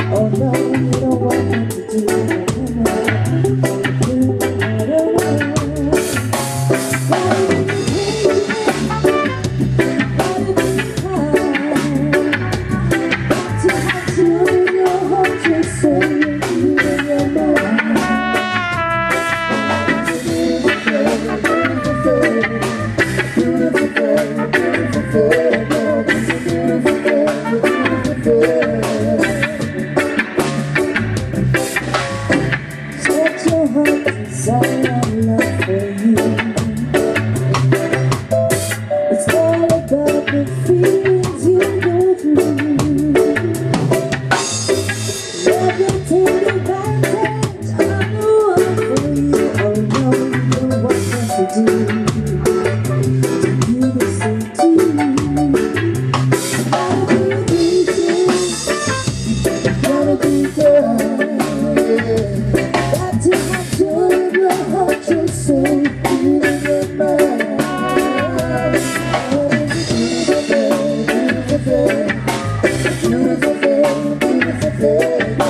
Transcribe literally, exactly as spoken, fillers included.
Oh no, you don't want me to do it. I don't know. To have you in your heart, just so you in your mind. Beautiful girl, beautiful girl, girl, beautiful girl, beautiful girl. Set your heart inside our love for you. It's all about the feelings you go through. Never take advantage of the one for you. Oh no, you know what to do. You listen to gotta be easy, gotta be good. Got to have joy in your heart, your soul, in your mind. Beautiful girl, beautiful girl, beautiful girl, beautiful girl.